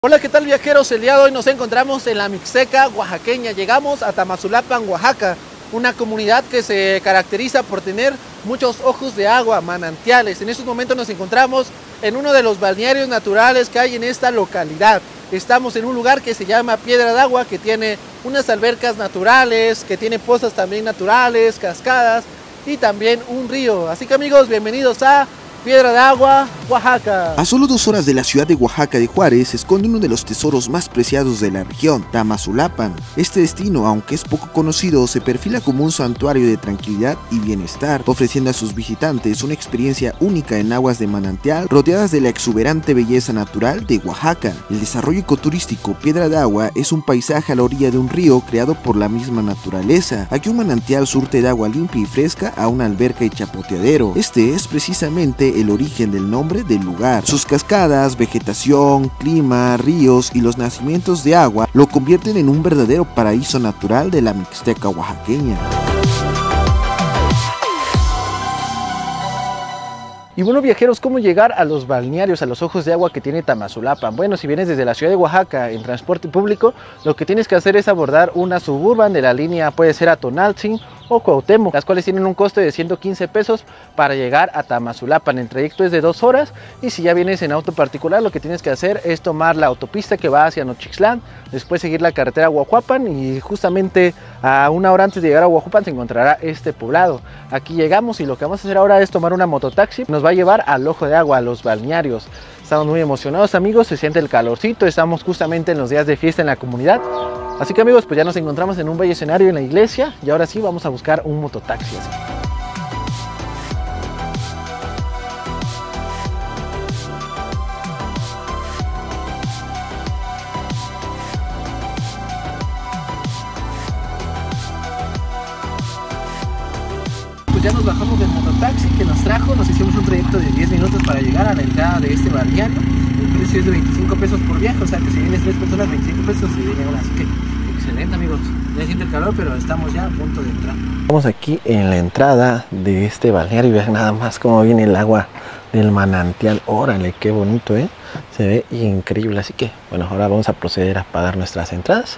Hola, ¿qué tal viajeros? El día de hoy nos encontramos en la Mixteca oaxaqueña. Llegamos a Tamazulapan, Oaxaca, una comunidad que se caracteriza por tener muchos ojos de agua, manantiales. En estos momentos nos encontramos en uno de los balnearios naturales que hay en esta localidad. Estamos en un lugar que se llama Piedra de Agua, que tiene unas albercas naturales, que tiene pozas también naturales, cascadas y también un río. Así que amigos, bienvenidos a Piedra de Agua, Oaxaca. A solo 2 horas de la ciudad de Oaxaca de Juárez se esconde uno de los tesoros más preciados de la región, Tamazulapan. Este destino, aunque es poco conocido, se perfila como un santuario de tranquilidad y bienestar, ofreciendo a sus visitantes una experiencia única en aguas de manantial, rodeadas de la exuberante belleza natural de Oaxaca. El desarrollo ecoturístico Piedra de Agua es un paisaje a la orilla de un río creado por la misma naturaleza. Aquí un manantial surte de agua limpia y fresca a una alberca y chapoteadero. Este es precisamente el origen del nombre del lugar. Sus cascadas, vegetación, clima, ríos y los nacimientos de agua lo convierten en un verdadero paraíso natural de la Mixteca oaxaqueña. Y bueno viajeros, ¿cómo llegar a los balnearios, a los ojos de agua que tiene Tamazulapan? Bueno, si vienes desde la ciudad de Oaxaca en transporte público, lo que tienes que hacer es abordar una suburban de la línea, puede ser a Tonaltzin o Cuauhtémoc, las cuales tienen un costo de 115 pesos para llegar a Tamazulapan. El trayecto es de 2 horas y si ya vienes en auto particular, lo que tienes que hacer es tomar la autopista que va hacia Nochixtlán, después seguir la carretera a Huajuapan y justamente a 1 hora antes de llegar a Huajuapan se encontrará este poblado. Aquí llegamos y lo que vamos a hacer ahora es tomar una mototaxi, nos va a llevar al ojo de agua, a los balnearios. Estamos muy emocionados amigos, se siente el calorcito, estamos justamente en los días de fiesta en la comunidad. Así que amigos, pues ya nos encontramos en un bello escenario en la iglesia y ahora sí vamos a buscar un mototaxi. Pues ya nos bajamos del mototaxi que nos trajo, nos hicimos un trayecto de 10 minutos para llegar a la entrada de este balneario. El precio es de 25 pesos por viaje, o sea que si vienes 3 personas, 25 pesos y viene una. Así que excelente amigos, ya siente el calor, pero estamos ya a punto de entrar. Estamos aquí en la entrada de este balneario y vean nada más cómo viene el agua del manantial. Órale, qué bonito, se ve increíble. Así que bueno, ahora vamos a proceder a pagar nuestras entradas.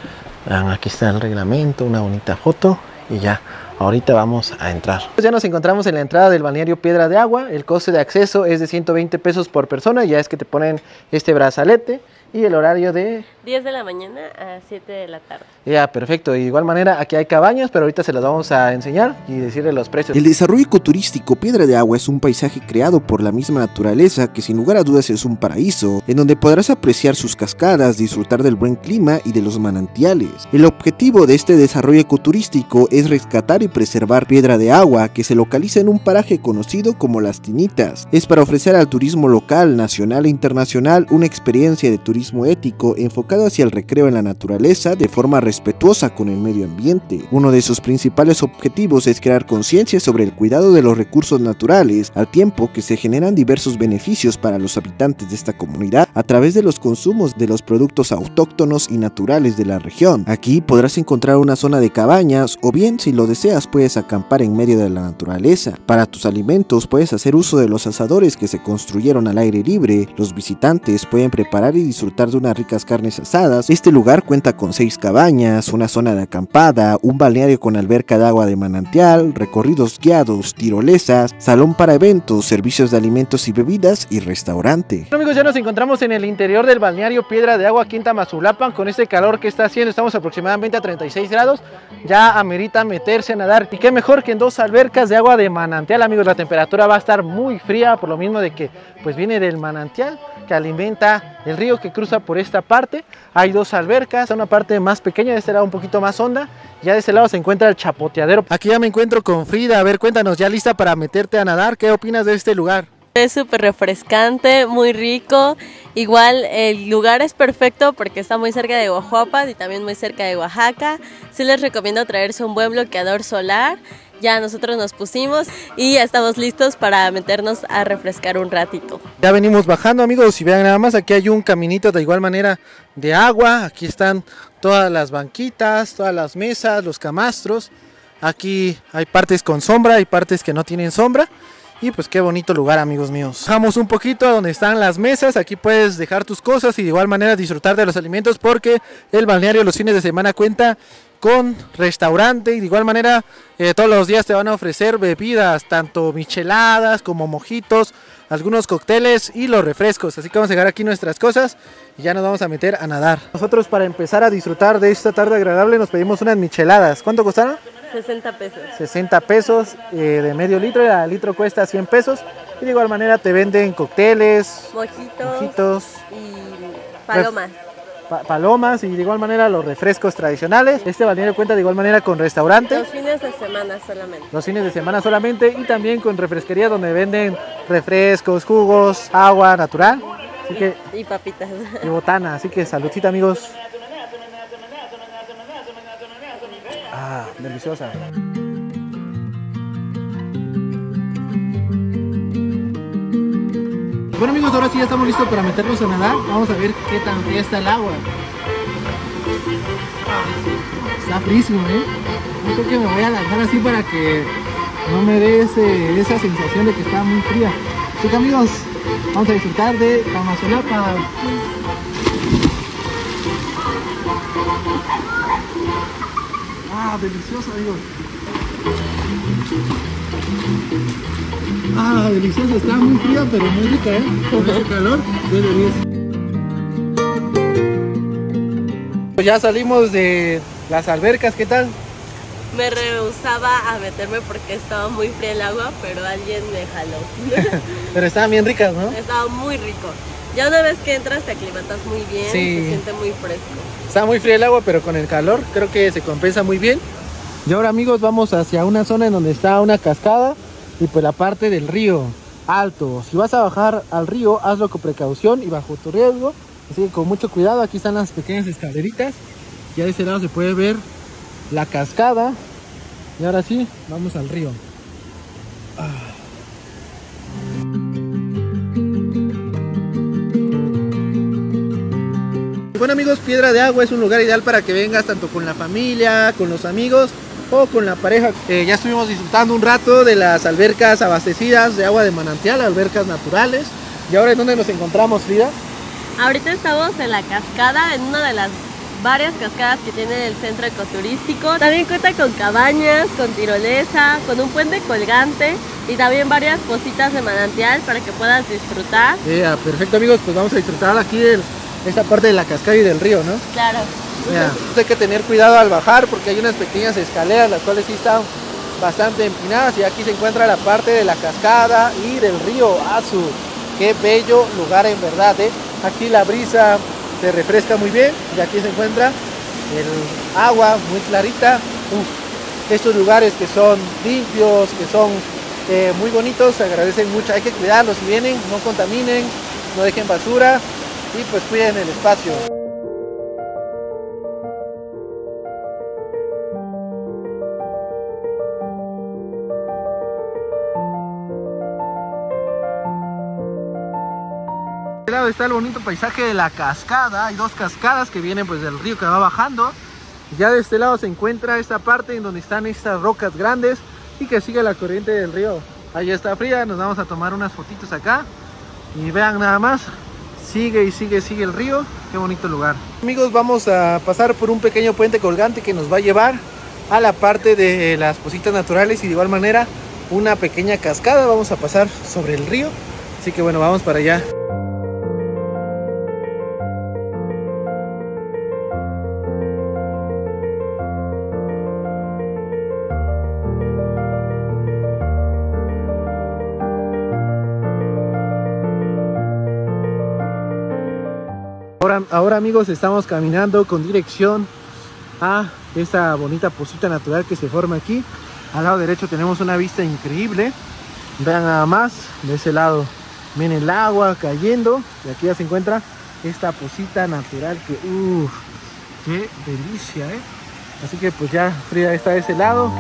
Vean, aquí está el reglamento, una bonita foto y ya. Ahorita vamos a entrar. Pues ya nos encontramos en la entrada del balneario Piedra de Agua. El coste de acceso es de 120 pesos por persona. Ya es que te ponen este brazalete y el horario de 10 de la mañana a 7 de la tarde. Ya, perfecto. De igual manera, aquí hay cabañas, pero ahorita se las vamos a enseñar y decirle los precios. El desarrollo ecoturístico Piedra de Agua es un paisaje creado por la misma naturaleza que sin lugar a dudas es un paraíso, en donde podrás apreciar sus cascadas, disfrutar del buen clima y de los manantiales. El objetivo de este desarrollo ecoturístico es rescatar y preservar Piedra de Agua, que se localiza en un paraje conocido como Las Tinitas. Es para ofrecer al turismo local, nacional e internacional una experiencia de turismo ético enfocado hacia el recreo en la naturaleza de forma respetuosa con el medio ambiente. Uno de sus principales objetivos es crear conciencia sobre el cuidado de los recursos naturales, al tiempo que se generan diversos beneficios para los habitantes de esta comunidad a través de los consumos de los productos autóctonos y naturales de la región. Aquí podrás encontrar una zona de cabañas o bien, si lo deseas, puedes acampar en medio de la naturaleza. Para tus alimentos puedes hacer uso de los asadores que se construyeron al aire libre. Los visitantes pueden preparar y disfrutar de unas ricas carnes asadas. Este lugar cuenta con 6 cabañas, una zona de acampada, un balneario con alberca de agua de manantial, recorridos guiados, tirolesas, salón para eventos, servicios de alimentos y bebidas y restaurante. Bueno amigos, ya nos encontramos en el interior del balneario Piedra de Agua aquí en Tamazulapan. Con este calor que está haciendo, estamos aproximadamente a 36 grados, ya amerita meterse a nadar. Y qué mejor que en 2 albercas de agua de manantial amigos. La temperatura va a estar muy fría por lo mismo de que pues viene del manantial que alimenta el río que cruza por esta parte. Hay 2 albercas, una parte más pequeña, de este lado un poquito más honda. Ya de este lado se encuentra el chapoteadero. Aquí ya me encuentro con Frida. A ver, cuéntanos, ¿ya lista para meterte a nadar? ¿Qué opinas de este lugar? Es súper refrescante, muy rico. Igual el lugar es perfecto porque está muy cerca de Huajuapan y también muy cerca de Oaxaca. Sí les recomiendo traerse un buen bloqueador solar. Ya nosotros nos pusimos y ya estamos listos para meternos a refrescar un ratito. Ya venimos bajando amigos y vean nada más, aquí hay un caminito de igual manera de agua. Aquí están todas las banquitas, todas las mesas, los camastros. Aquí hay partes con sombra y partes que no tienen sombra. Y pues qué bonito lugar, amigos míos. Bajamos un poquito a donde están las mesas. Aquí puedes dejar tus cosas y de igual manera disfrutar de los alimentos, porque el balneario los fines de semana cuenta con restaurante y de igual manera todos los días te van a ofrecer bebidas, tanto micheladas como mojitos, algunos cócteles y los refrescos. Así que vamos a dejar aquí nuestras cosas y ya nos vamos a meter a nadar. Nosotros, para empezar a disfrutar de esta tarde agradable, nos pedimos unas micheladas. ¿Cuánto costaron? 60 pesos. 60 pesos de medio litro. El litro cuesta 100 pesos. Y de igual manera te venden cócteles, mojitos y palomas. Palomas, y de igual manera los refrescos tradicionales. Este balneario cuenta de igual manera con restaurante. Los fines de semana solamente. Los fines de semana solamente, y también con refresquería donde venden refrescos, jugos, agua natural. Así que, y papitas. Y botana. Así que saludcita, amigos. Ah, deliciosa. Bueno, amigos, ahora sí ya estamos listos para meternos a nadar. Vamos a ver qué tan fría está el agua. Está frísimo, Yo creo que me voy a lanzar así para que no me dé esa sensación de que está muy fría. Así que, amigos, vamos a disfrutar de Tamazulapa. Ah, delicioso, amigos. Ah, delicioso, está muy fría pero muy rica, con ese calor, 10 de 10. Ya salimos de las albercas, ¿qué tal? Me rehusaba a meterme porque estaba muy fría el agua, pero alguien me jaló. Pero estaban bien ricas, ¿no? Estaba muy rico. Ya una vez que entras te aclimatas muy bien, sí. Se siente muy fresco. Está muy fría el agua, pero con el calor creo que se compensa muy bien. Y ahora, amigos, vamos hacia una zona en donde está una cascada y pues la parte del río alto. Si vas a bajar al río, hazlo con precaución y bajo tu riesgo. Así que con mucho cuidado. Aquí están las pequeñas escaleritas. Ya de ese lado se puede ver la cascada. Y ahora sí, vamos al río. Bueno, amigos, Piedra de Agua es un lugar ideal para que vengas tanto con la familia, con los amigos o con la pareja. Ya estuvimos disfrutando un rato de las albercas abastecidas de agua de manantial, albercas naturales. ¿Y ahora en dónde nos encontramos, Frida? Ahorita estamos en la cascada, en una de las varias cascadas que tiene el centro ecoturístico. También cuenta con cabañas, con tirolesa, con un puente colgante y también varias cositas de manantial para que puedas disfrutar. Perfecto, amigos, pues vamos a disfrutar aquí de esta parte de la cascada y del río, ¿no? Claro. Hay que tener cuidado al bajar porque hay unas pequeñas escaleras, las cuales sí están bastante empinadas, y aquí se encuentra la parte de la cascada y del río Azu. Qué bello lugar, en verdad, Aquí la brisa se refresca muy bien y aquí se encuentra el agua muy clarita. Estos lugares que son limpios, que son muy bonitos, se agradecen mucho. Hay que cuidarlos, si vienen, no contaminen, no dejen basura y pues cuiden el espacio. De este lado está el bonito paisaje de la cascada. Hay dos cascadas que vienen pues del río que va bajando. Ya de este lado se encuentra esta parte en donde están estas rocas grandes y que sigue la corriente del río. Ahí está Frida, nos vamos a tomar unas fotitos acá y vean nada más, sigue y sigue el río. Qué bonito lugar. Amigos, vamos a pasar por un pequeño puente colgante que nos va a llevar a la parte de las positas naturales y de igual manera una pequeña cascada. Vamos a pasar sobre el río, así que bueno, vamos para allá. Ahora, amigos, estamos caminando con dirección a esta bonita posita natural que se forma aquí. Al lado derecho tenemos una vista increíble. Vean nada más, de ese lado viene el agua cayendo y aquí ya se encuentra esta posita natural que qué delicia, Así que pues ya Frida está de ese lado.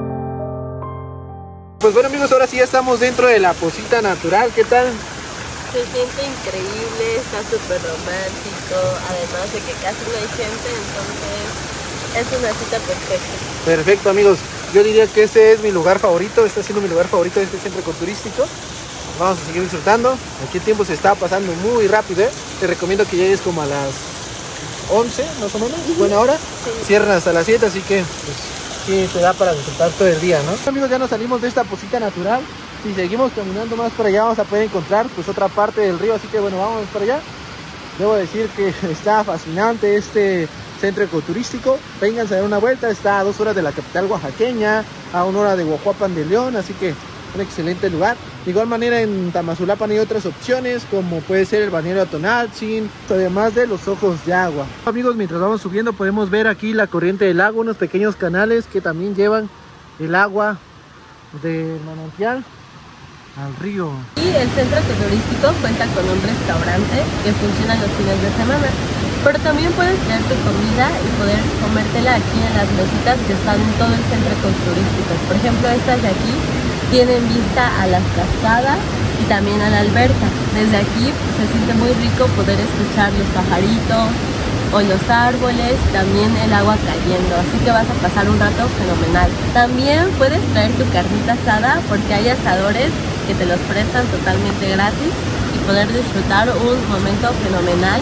Pues bueno, amigos, ahora sí ya estamos dentro de la posita natural. ¿Qué tal? Se siente increíble, está súper romántico, además de que casi no hay gente, entonces es una cita perfecta. Perfecto, amigos, yo diría que este es mi lugar favorito, está siendo mi lugar favorito de este centro ecoturístico. Vamos a seguir disfrutando, aquí el tiempo se está pasando muy rápido, Te recomiendo que llegues como a las 11 más o menos, buena hora, sí. Cierran hasta las 7, así que pues, sí te da para disfrutar todo el día, ¿no? Amigos, ya nos salimos de esta posita natural. Si seguimos caminando más para allá vamos a poder encontrar pues otra parte del río, así que bueno, vamos para allá. Debo decir que está fascinante este centro ecoturístico. Vénganse a dar una vuelta, está a 2 horas de la capital oaxaqueña, a 1 hora de Huajuapan de León, así que un excelente lugar. De igual manera en Tamazulapan hay otras opciones como puede ser el balneario Tonaltzin, además de los ojos de agua. Amigos, mientras vamos subiendo podemos ver aquí la corriente del lago, unos pequeños canales que también llevan el agua del manantial al río. Y el centro ecoturístico cuenta con un restaurante que funciona los fines de semana, pero también puedes traer tu comida y poder comértela aquí en las mesitas que están en todo el centro ecoturístico. Por ejemplo, estas de aquí tienen vista a las cascadas y también a la alberca. Desde aquí se siente muy rico poder escuchar los pajaritos o los árboles, también el agua cayendo, así que vas a pasar un rato fenomenal. También puedes traer tu carnita asada porque hay asadores que te los prestan totalmente gratis y poder disfrutar un momento fenomenal.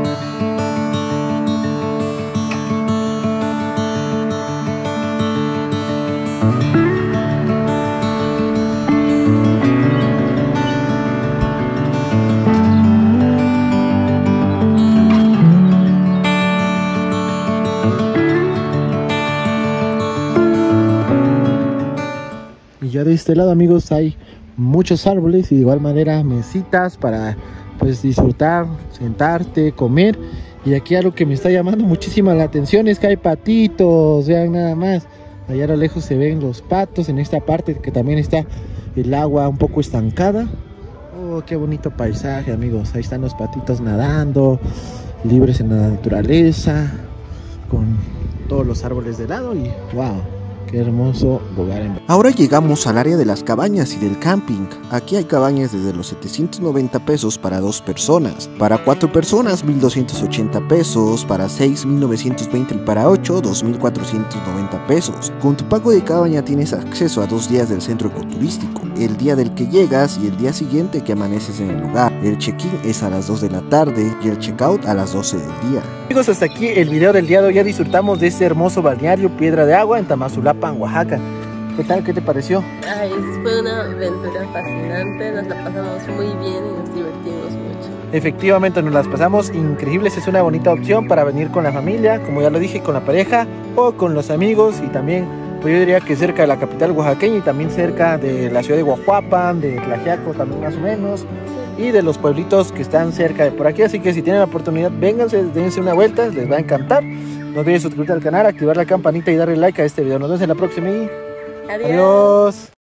Ya de este lado, amigos, hay muchos árboles y de igual manera mesitas para pues disfrutar, sentarte, comer. Y aquí algo que me está llamando muchísima la atención es que hay patitos, vean nada más. Allá a lo lejos se ven los patos, en esta parte que también está el agua un poco estancada. Oh, qué bonito paisaje, amigos. Ahí están los patitos nadando, libres en la naturaleza, con todos los árboles de lado y wow. Qué hermoso lugar. Ahora llegamos al área de las cabañas y del camping. Aquí hay cabañas desde los 790 pesos para 2 personas. Para 4 personas, 1,280 pesos. Para 6, 1,920. Y para 8, 2,490 pesos. Con tu pago de cabaña tienes acceso a 2 días del centro ecoturístico. El día del que llegas y el día siguiente que amaneces en el lugar. El check-in es a las 2 de la tarde y el check-out a las 12 del día. Amigos, hasta aquí el video del día de hoy. Ya disfrutamos de este hermoso balneario Piedra de Agua en Tamazulapan, Oaxaca. ¿Qué tal? ¿Qué te pareció? Ay, fue una aventura fascinante, nos la pasamos muy bien y nos divertimos mucho. Efectivamente, nos las pasamos increíbles. Es una bonita opción para venir con la familia, como ya lo dije, con la pareja o con los amigos. Y también, pues yo diría que cerca de la capital oaxaqueña y también cerca de la ciudad de Huajuapan, de Tlaxiaco también más o menos. Y de los pueblitos que están cerca de por aquí. Así que si tienen la oportunidad, vénganse, dense una vuelta, les va a encantar. No olviden suscribirte al canal, activar la campanita y darle like a este video. Nos vemos en la próxima y Adiós. adiós.